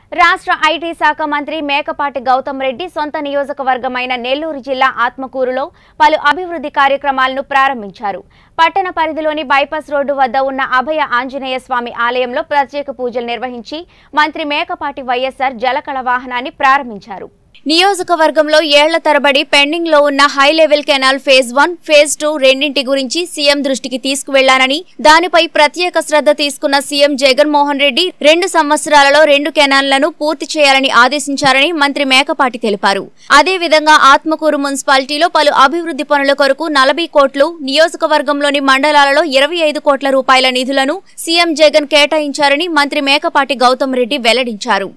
రాష్ట్ర ఐటీ శాఖ మంత్రి మేకపాటి గౌతమ్ రెడ్డి సొంత నియోజకవర్గమైన నెల్లూరు జిల్లా ఆత్మకూరులో పలు అభివృద్ధి కార్యక్రమాలను ప్రారంభించారు. పట్టణ పరిధిలోని బైపాస్ రోడ్డు వద్ద ఉన్న అభయ ఆంజనేయ స్వామి ఆలయంలో ప్రత్యేక పూజలు నిర్వహించి మంత్రి మేకపాటి వైఎస్ఆర్ జలకళ వాహనాన్ని ప్రారంభించారు. నియోజకవర్గంలో ఏళ్ల తరబడి పెండింగ్ లో ఉన్న high level canal phase 1, phase 2 రెండింటి గురించి సీఎం దృష్టికి తీసుకువెళ్లానని, దానిపై ప్రత్యేక శ్రద్ధ తీసుకున్న సీఎం జగన్మోహన్ రెడ్డి 2 సంవత్సరాలలో 2 కెనాల్లను పూర్తి చేయాలని ఆదేశించారని మంత్రి మేకపాటి తెలిపారు. అదేవిధంగా ఆత్మకూరు మున్సిపాలిటీలో పలు అభివృద్ధి పనుల కొరకు 40 కోట్లు, నియోజకవర్గంలోని మండలాలలో 25 కోట్ల రూపాయల నిధులను సీఎం జగన్ కేటాయించారని మంత్రి మేకపాటి గౌతమ్ రెడ్డి వెల్లడించారు.